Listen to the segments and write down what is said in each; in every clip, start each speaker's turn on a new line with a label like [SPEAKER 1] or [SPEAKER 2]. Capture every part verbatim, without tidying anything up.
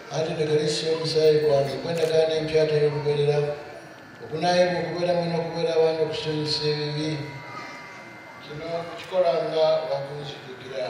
[SPEAKER 1] ate negalisi omusayi kwange kwenda kandi empyata y'okuberera okunaayibwa okubeera mwena okubeera abandi okusonyesa ebibi kino kukikola nga wakunzijukira.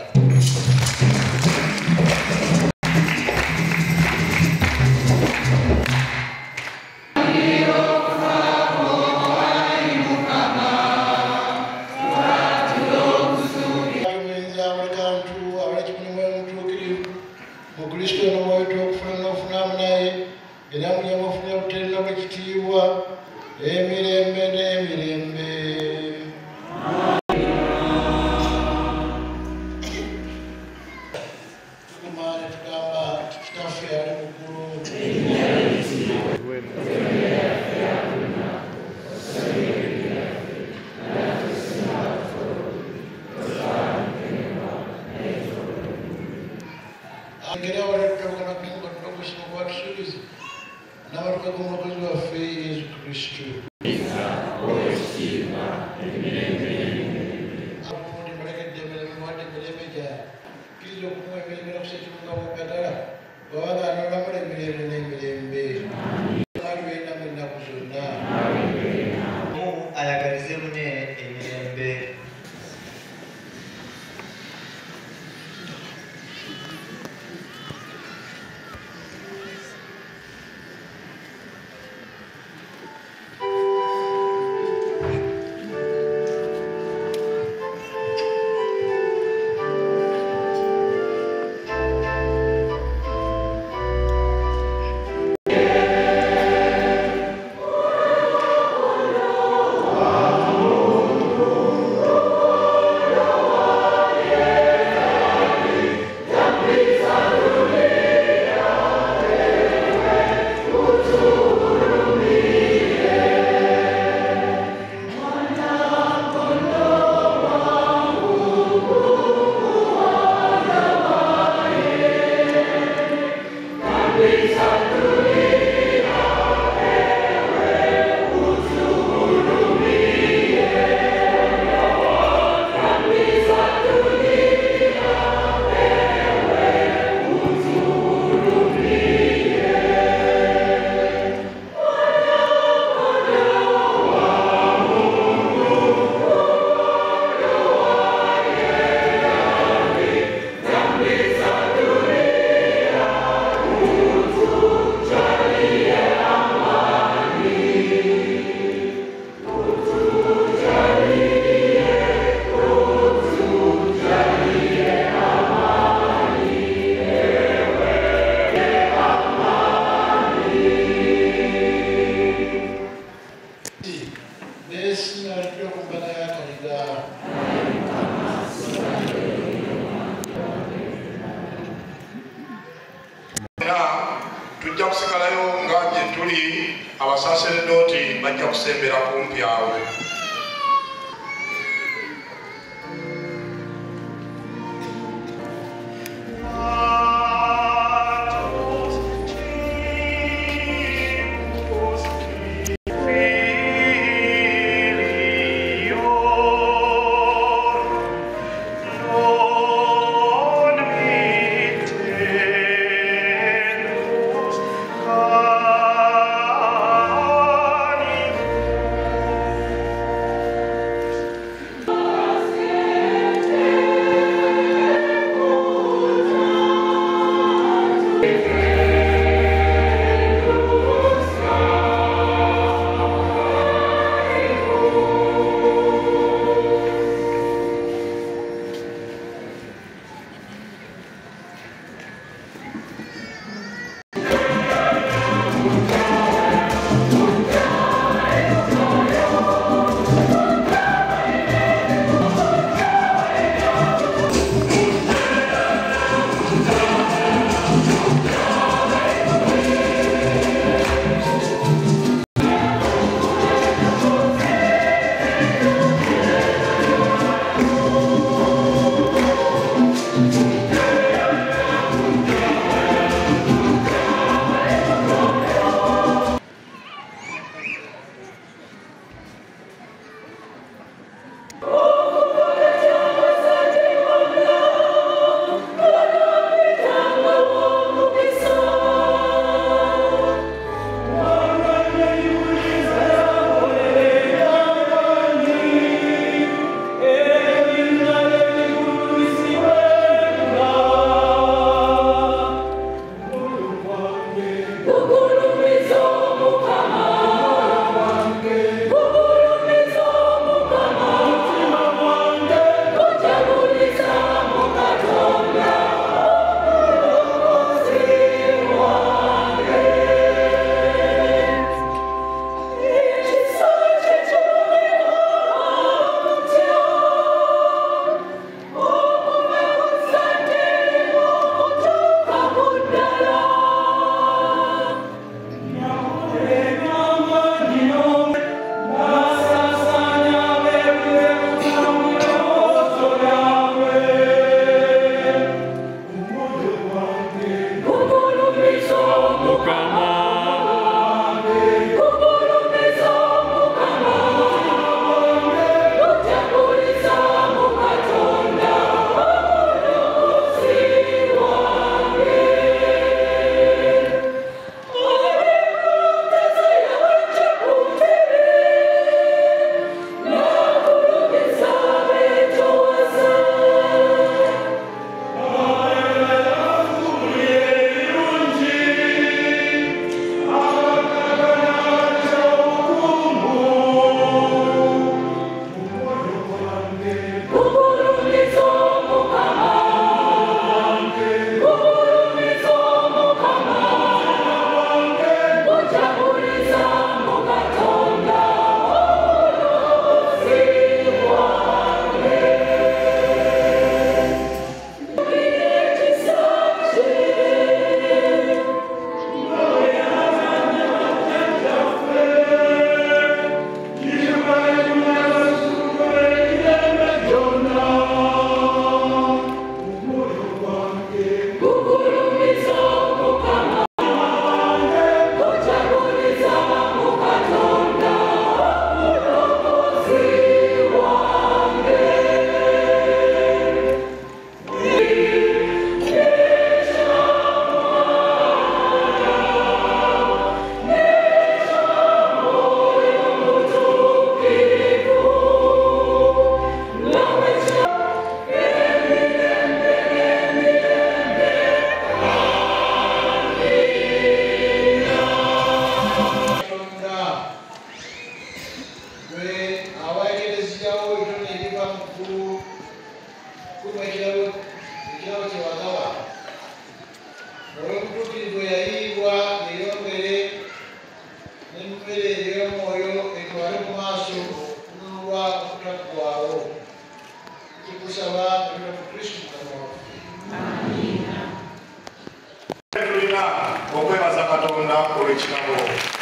[SPEAKER 2] ekitabo.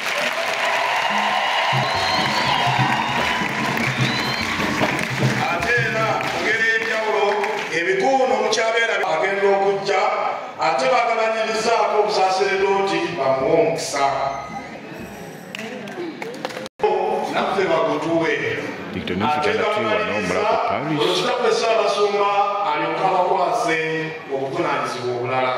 [SPEAKER 2] Ate era mu ngeri y'enjawulo ebikuuno mukyabeera agenda okujja ate bagabanyirizaako obusaseredooti bamuwe omukisa. Naffe bagutuwe. Ate babaliriza olwekitaffe Ssaabasumba alyoka abakwase obuvunaanyizibwa obulala.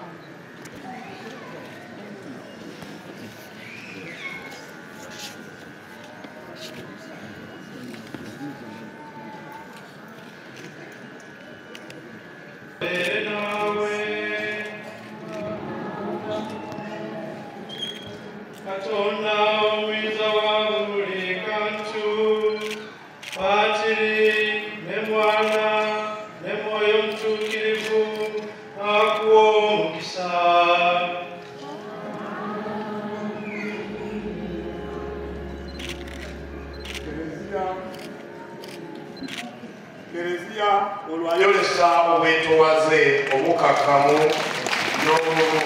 [SPEAKER 3] Katonda omuyinza wa buli kantu, Patiri ne Mwana ne Mwoyo Omutuukirivu akuwa omukisa.
[SPEAKER 2] Kereziya olwayolesa obwetowaze obukakkamu n'obumu.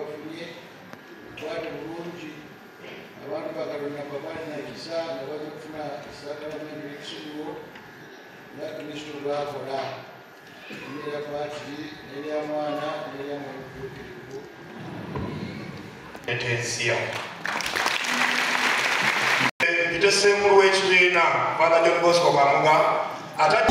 [SPEAKER 1] abantu bakalonda babali na kisa nga baza kufuna okufuna esakalamenti ekisibo nga kristo lwakola emera kwati nerya mwana nerya mwebutuukirivu
[SPEAKER 2] etensiya itesemulu w'ekibiina Father John Bosco Kamuga ata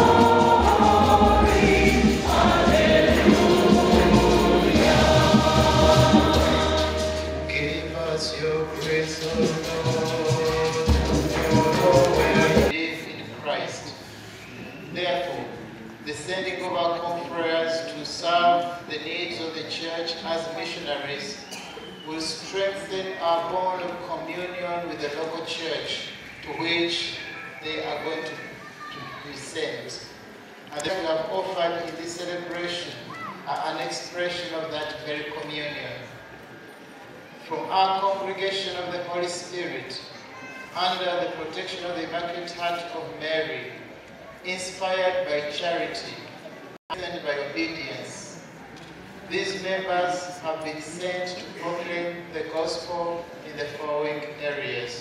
[SPEAKER 1] Therefore, the sending of our confreres to serve the needs of the church as missionaries will strengthen our bond of communion with the local church to which they are going to, to be sent. And they have offered in this celebration are an expression of that very communion. From our congregation of the Holy Spirit, under the protection of the Immaculate Heart of Mary, inspired by charity and by obedience, these members have been sent to proclaim the gospel in the following areas.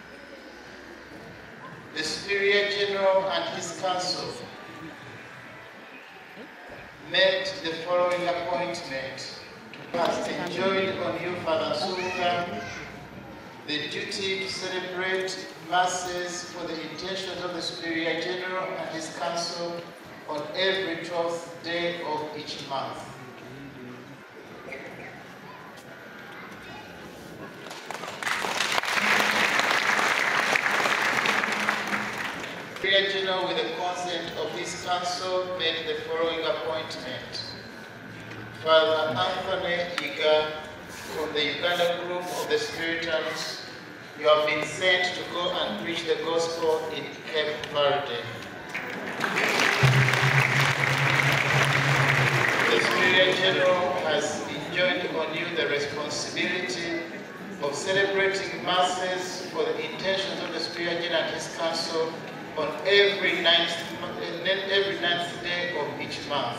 [SPEAKER 1] The Superior General and his council made the following appointment to pass enjoined on you, Father Sultan, the duty to celebrate masses for the intentions of the Superior General and his council on every twelfth day of each month. The Superior General, with the consent of his council, made the following appointment. Father Anthony Iga, from the Uganda group of the Spiritans, you have been sent to go and preach the gospel in Cape Verde. The Superior General has enjoined on you the responsibility of celebrating masses for the intentions of the Superior General and his council on every ninth, every ninth day of each month.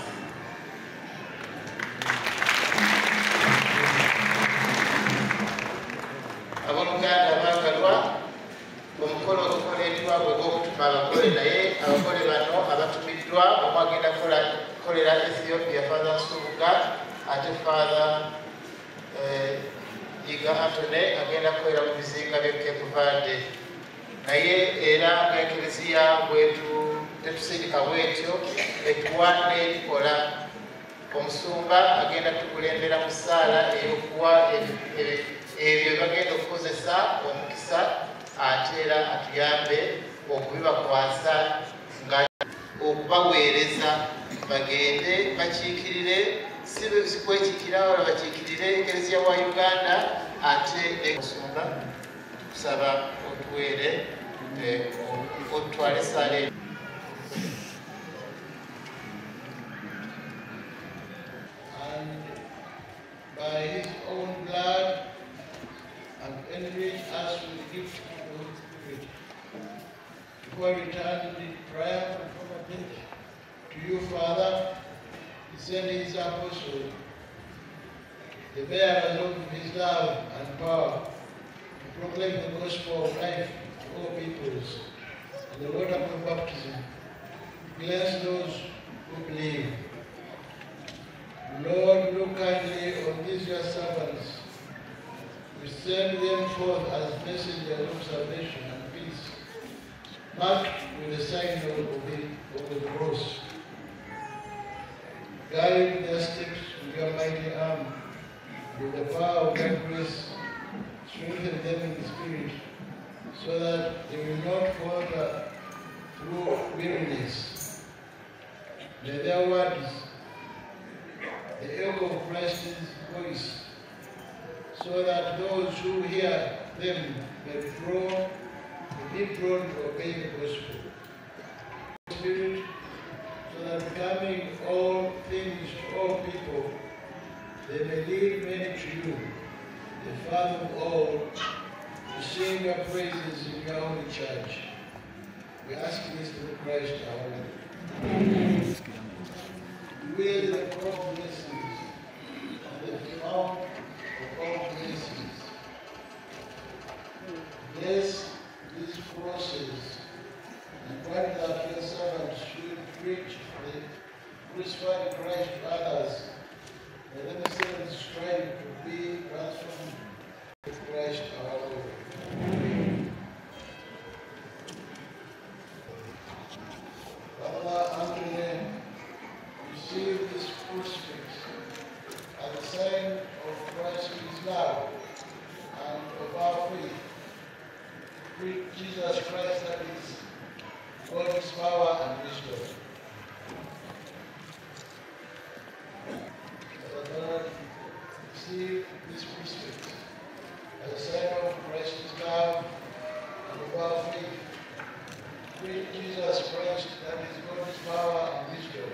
[SPEAKER 1] Abooluganda baagalwa omukolo ogukoleddwa bwe gw'okutuma abagole naye abagole bano abatumiddwa omu agenda kukolera Ethiopia Father Nsubuga ate Father Iga Anthony agenda kukolera mu bizinga by'e Cape Verde. Naye era ng'eklezia bwetu tetusindika bwetyo etuwa n'ebikola. Omusumba agenda tukulembera mu ssaala ey'okuwa ebyo bagenda okukozesa omukisa ate era atuyambe okubibakwasa nga okubaweereza bagende bakiikirire si kwekiikira wala bakiikirire eklezia wa Uganda ate omusumba tukusaba otuweere otutwale essaala by his own blood and enrich us with the gift of the Holy Spirit. Before he returned in triumph from death to you, Father, he sent his apostles, the bearers of his love and power, to proclaim the gospel of life to all peoples, and the water of baptism, to cleanse those who believe. Lord, look kindly on these your servants. We send them forth as messengers of salvation and peace, marked with the sign of the, of the cross. Guide their steps with your mighty arm, with the power of your grace. Strengthen them in the spirit, so that they will not falter through weariness. May their words the echo of Christ's voice, so that those who hear them may be drawn, may be drawn to obey the gospel. Spirit, so that becoming all things to all people, they may lead many to you, the Father of all, to sing your praises in your holy church. We ask this through Christ our Lord. Amen. Will the cross blessings and the fount of all blessings bless this crosses, and grant that your servants should preach the crucified Christ to others, and let themselves strive to be transformed to Christ our Lord. Father Anthony, receive this crucifix as a sign of Christ's love and of our faith. Preach Jesus Christ, that is God's power and wisdom. Father God, receive this crucifix as a sign of Christ's love and of our faith. Preach Jesus Christ, that is God's power and wisdom.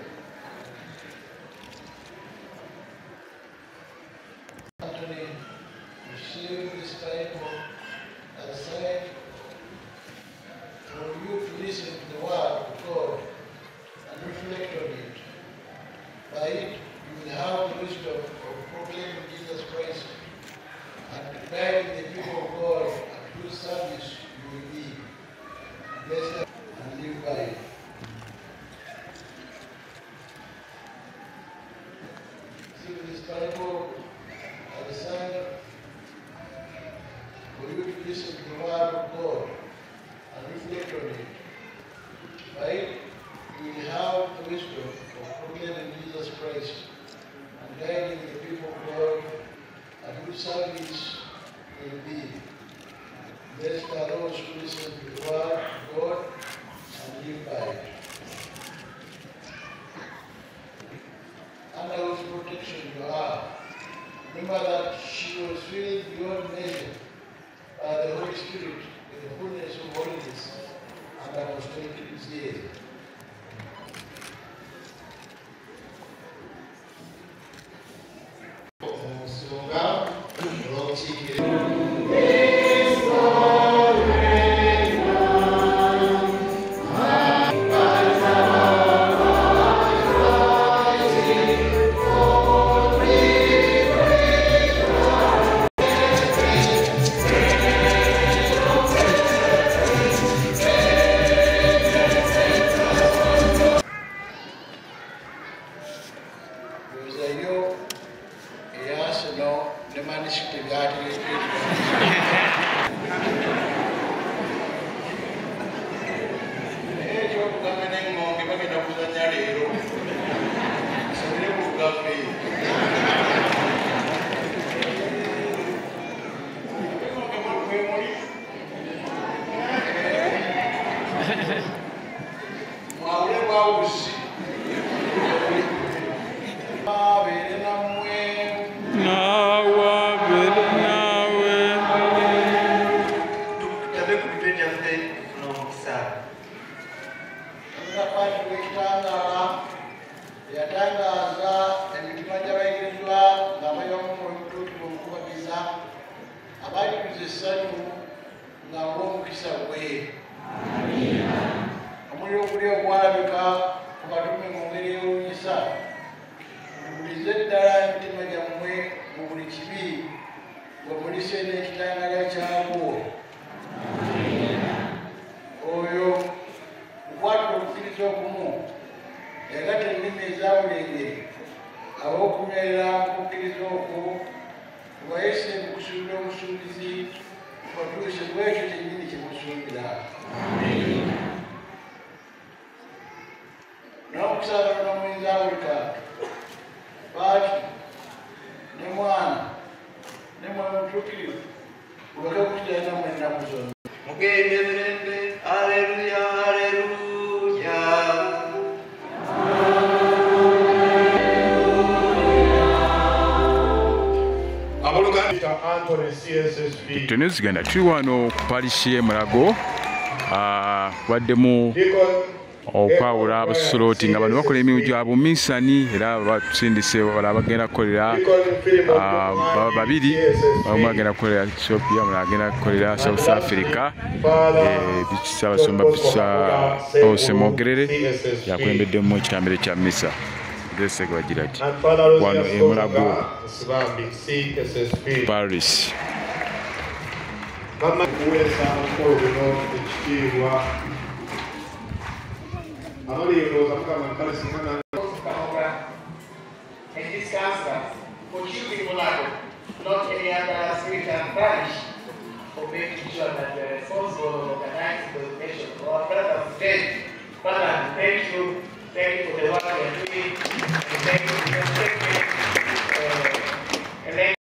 [SPEAKER 1] Anthony, receive this Bible as a sign for you to listen to the word of God and reflect on it. By it, you will have the wisdom of proclaiming Jesus Christ and guiding the people of God at whose service you will be. Bless and live by it. See this Bible as a sign for you to listen to the word of God and reflect on it. By it, you will have the wisdom of proclaiming Jesus Christ and guiding the people of God at whose service you will be. Blessed are those who listen to the word of God and live by it. Under whose protection you are, remember that she was filled beyond measure by the Holy Spirit with the fullness of holiness and apostolic zeal.
[SPEAKER 4] Tunezigenda tuli wano ku parishi y'e Mulago waddemu okwawula abasoloti nga bano bakola emirimu gyabwe minsani era batusindise wala bagenda kukolera babiri omu agenda kukolera Ethiopia omulala agenda kukolera South Africa Ssaabasumba Ose Mogerere yakulembeddemu ekitambiro kya mmisa Desego bagira ati wano e Mulago Paris.
[SPEAKER 2] okuweesa omukolo guno ekitiibwa abali ndowooza mugamba nkale singa
[SPEAKER 5] and this council for choosing Monaco, not any other spiritual parish, for making sure that we are responsible for organizing the nation. Our brothers today, Father, thank you, thank you for the work you are doing, and thank you, thank you.